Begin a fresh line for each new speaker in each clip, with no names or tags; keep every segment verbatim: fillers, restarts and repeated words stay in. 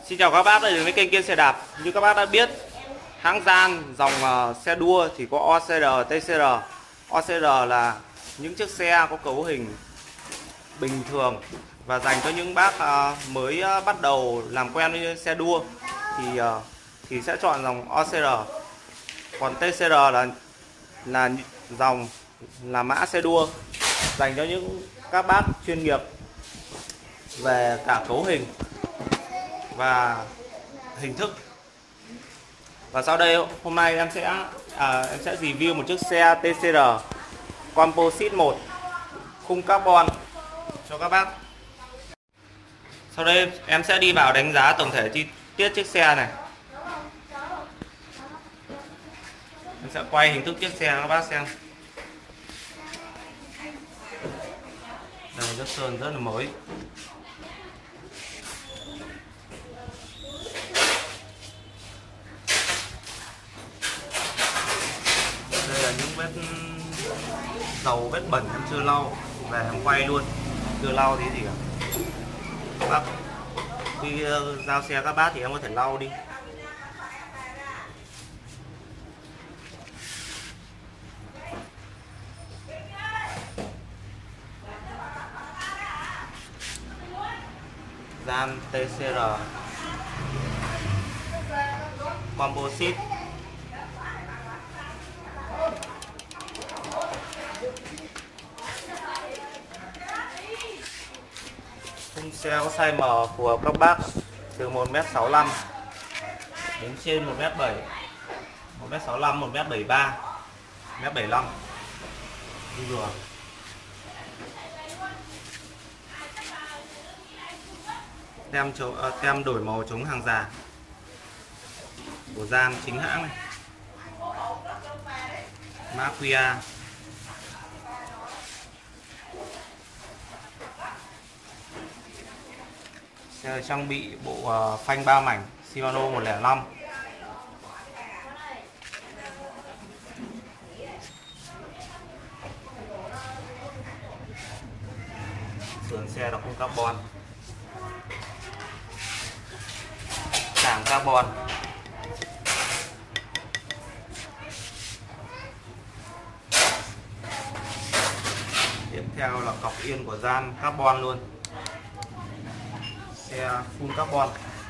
Xin chào các bác đã đến với kênh Kiên Xe Đạp. Như các bác đã biết, hãng Gian dòng uh, xe đua thì có o xê rờ, tê xê rờ. o xê rờ là những chiếc xe có cấu hình bình thường và dành cho những bác uh, mới uh, bắt đầu làm quen với xe đua thì uh, thì sẽ chọn dòng o xê rờ. Còn tê xê rờ là là dòng là mã xe đua dành cho những các bác chuyên nghiệp về cả cấu hình và hình thức. Và sau đây hôm nay em sẽ à, em sẽ review một chiếc xe tê xê rờ Composite một khung carbon cho các bác. Sau đây em sẽ đi vào đánh giá tổng thể chi tiết chiếc xe này. Em sẽ quay hình thức chiếc xe các bác xem. Đây, rất sơn rất là mới. Đây là những vết dầu, vết bẩn em chưa lau, về em quay luôn, chưa lau tí gì cả. Các bác khi giao xe các bác thì em có thể lau đi. Gian tê xê rờ Composite. Khung xe có size M phù hợp các bác từ một mét sáu mươi lăm đến trên một mét bảy, một mét sáu mươi lăm, một mét bảy mươi ba, một mét bảy mươi lăm. Đi vừa. Tem chống, à, tem đổi màu chống hàng giả của Gian chính hãng này. Mã quy rờ. Xe trang bị bộ uh, phanh ba mảnh Shimano một không năm. Sườn xe là khung carbon, càng carbon. Tiếp theo là cọc yên của Gian carbon luôn. Xe full carbon.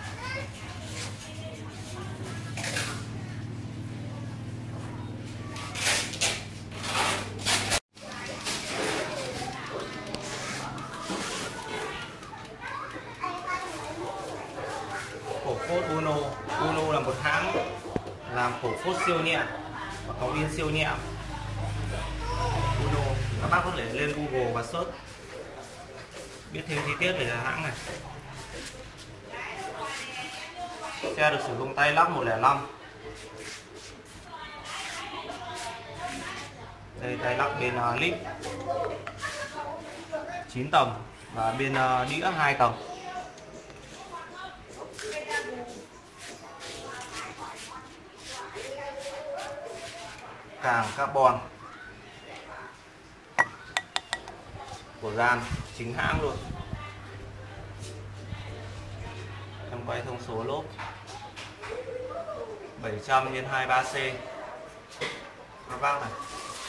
Cổ phốt Uno. Uno là một hãng làm cổ phốt siêu nhẹ và cọc yên siêu nhẹ. Uno, các bác có thể lên Google và search biết thêm chi tiết về hãng này. Xe được sử dụng tay lắp một không năm. Đây tay lắp bên uh, lip chín tầng và bên uh, đĩa hai tầng. Càng carbon của Gian chính hãng luôn. Em quay thông số lốp bảy trăm nhân hai mươi ba C các bác này.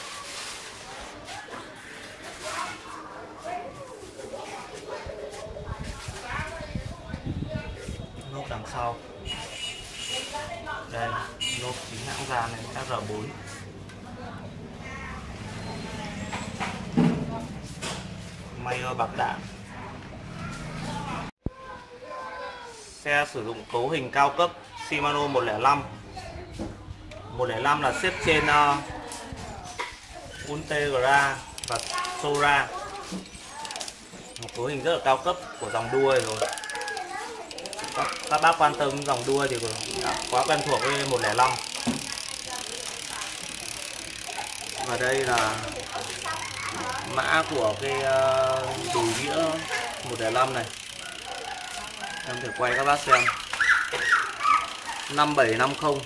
Lốp đằng sau đây, lốp chính hãng Gian này, ép rờ bốn. Mayer bạc đạn. Xe sử dụng cấu hình cao cấp Shimano một không năm. một không năm là xếp trên uh, Ultegra và Sora. Một cấu hình rất là cao cấp của dòng đua rồi. Các, các bác quan tâm dòng đua thì đã quá quen thuộc với một không năm. Và đây là mã của cái uh, đùi đĩa một không năm này. Em thử quay các bác xem. Năm bảy năm không.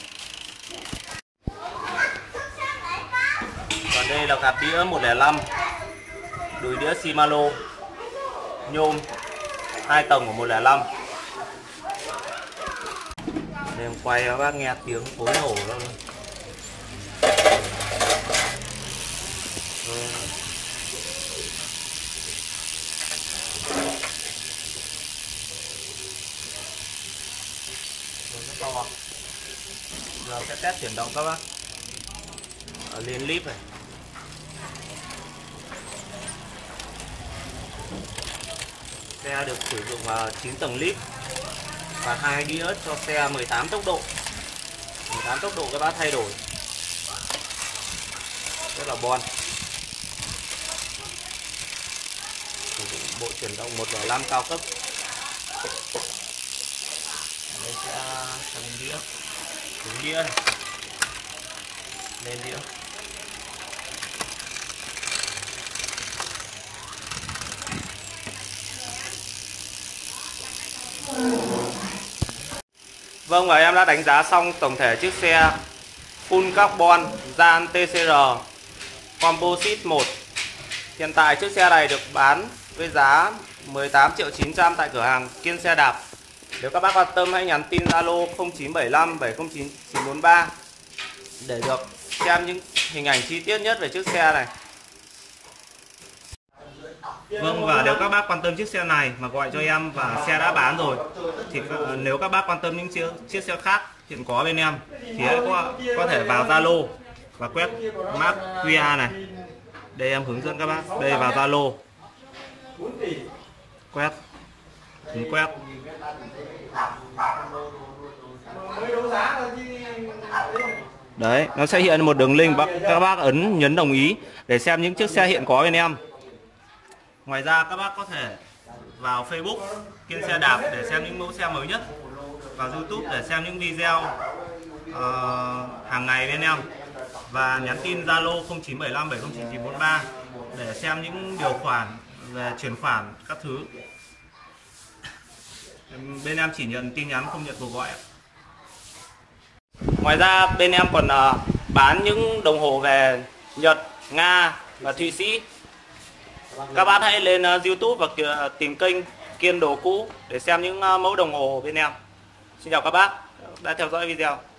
Còn đây là cặp đĩa một không năm. Đùi đĩa Shimano nhôm hai tầng của một không năm. Em quay các bác nghe tiếng phối nổ luôn. Rất to. Giờ sẽ test chuyển động các bác. Ở lên clip này. Xe được sử dụng chín tầng lip và hai đĩa cho xe mười tám tốc độ. mười tám tốc độ các bác thay đổi. Rất là bon. Sử dụng bộ chuyển động một bảy năm cao cấp. Đây sẽ thành đĩa. Trúng đĩa này. Lên đĩa. Vâng, và em đã đánh giá xong tổng thể chiếc xe full carbon gian tê xê rờ Composite một. Hiện tại chiếc xe này được bán với giá mười tám triệu chín trăm tại cửa hàng Kiên Xe Đạp. Nếu các bác quan tâm hãy nhắn tin Zalo không chín bảy năm bảy không chín chín bốn ba để được xem những hình ảnh chi tiết nhất về chiếc xe này. Vâng, và nếu các bác quan tâm chiếc xe này mà gọi cho em và xe đã bán rồi thì nếu các bác quan tâm những chiếc, chiếc xe khác hiện có bên em thì hãy có, có thể vào Zalo và quét mã quy rờ này. Đây em hướng dẫn các bác. Đây vào Zalo. Quét. Nhấn quét. Đấy, nó sẽ hiện một đường link, các bác ấn nhấn đồng ý để xem những chiếc xe hiện có bên em. Ngoài ra các bác có thể vào Facebook Kiên Xe Đạp để xem những mẫu xe mới nhất, vào YouTube để xem những video uh, hàng ngày bên em, và nhắn tin Zalo không chín bảy năm bảy không chín chín bốn ba để xem những điều khoản về chuyển khoản các thứ. Bên em chỉ nhận tin nhắn, không nhận cuộc gọi. Ngoài ra bên em còn uh, bán những đồng hồ về Nhật, Nga và Thụy Sĩ. Các bạn hãy lên uh, YouTube và tìm kênh Kiên Đồ Cũ để xem những uh, mẫu đồng hồ bên em. Xin chào các bác đã theo dõi video.